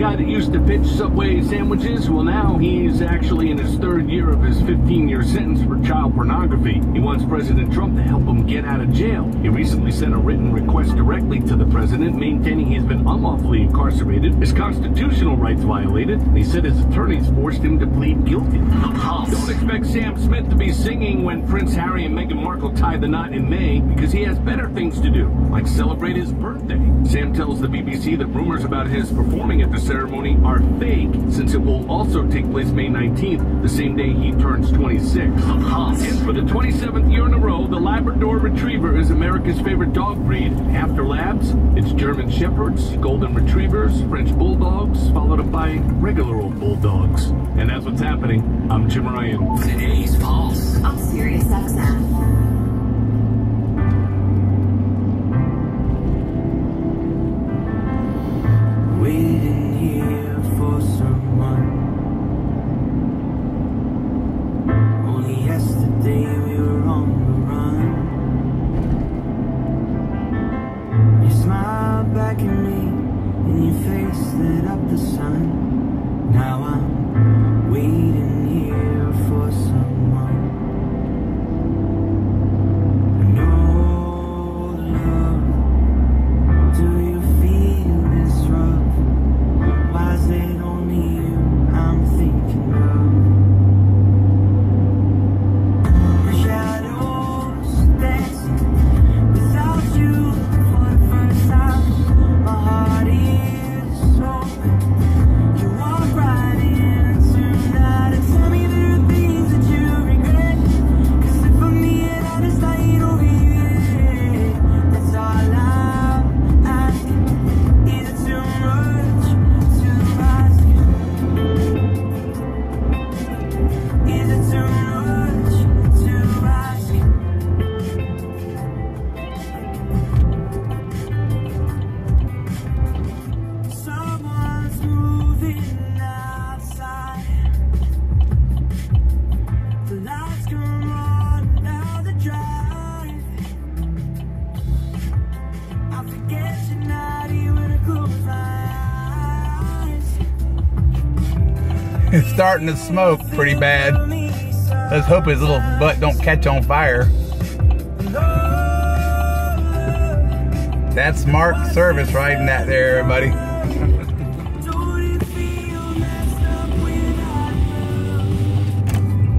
guy that used to pitch Subway sandwiches, well now he's actually in his 3rd year of his 15-year sentence for child pornography. He wants President Trump to help him get out of jail. He recently sent a written request directly to the president, maintaining he's been unlawfully incarcerated, his constitutional rights violated, and he said his attorneys forced him to plead guilty. Don't expect Sam Smith to be singing when Prince Harry and Meghan Markle tie the knot in May, because he has better things to do, like celebrate his birthday. Sam tells the BBC that rumors about his performing at the ceremony are fake, since it will also take place May 19th, the same day he turns 26. And for the 27th year in a row, the Labrador Retriever is America's favorite dog breed. After Labs, it's German Shepherds, Golden Retrievers, French Bulldogs, followed up by regular old Bulldogs. And that's what's happening. I'm Jim Ryan. Today's Pulse on Sirius XM. Waiting here for someone. Only yesterday we were on the run. You smiled back at me and your face lit up the sun. Now I'm waiting here for someone. I know love. Do you feel this rough? Why is it only you I'm thinking of? The shadows dancing without you for the first time. My heart is open. You walk right in tonight and tell me there are things that you regret. 'Cause if I'm being honest, I ain't over you. That's all I'm asking. Is it too much to ask? Is it too much to ask? Someone's moving outside. The lights come on down the drive. I forget you're not here when I close my eyes. It's starting to smoke pretty bad. Let's hope his little butt don't catch on fire. That's Marc Service riding that there, everybody. Don't it feel messed up without you?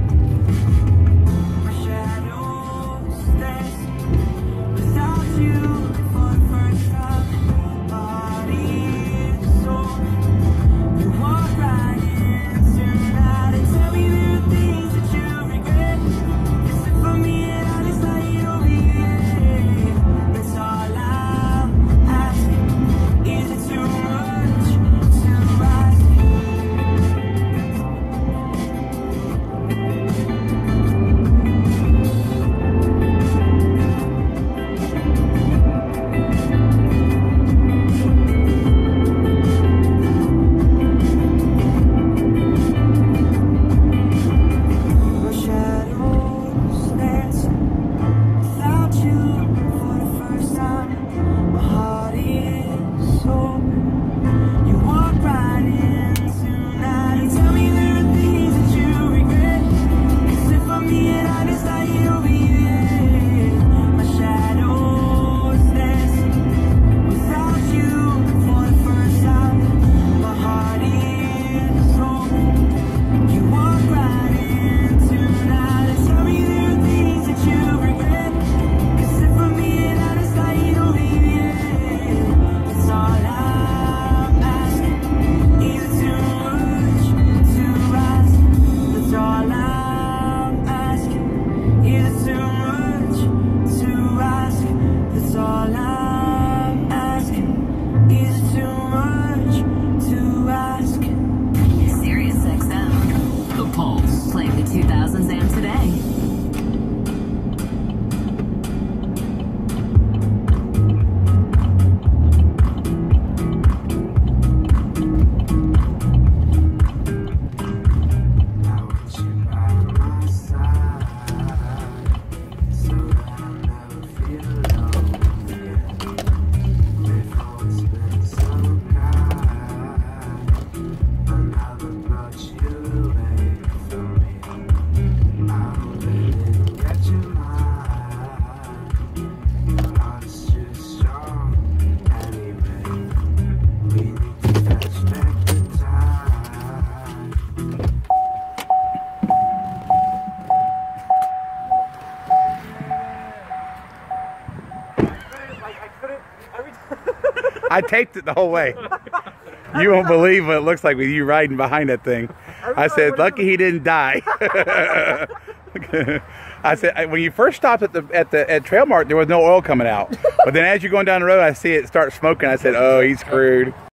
My shadows dancing without you for the first time. Body and soul. You walk right in tonight and tell me there are things that you regret. 'Cause if I'm being honest, I ain't over you. That's all I'm asking. Is it too much? I taped it the whole way. You won't believe what it looks like with you riding behind that thing. I said, lucky he didn't die. I said, when you first stopped at Trail Mark, there was no oil coming out. But then as you're going down the road, I see it start smoking. I said, oh, he's screwed.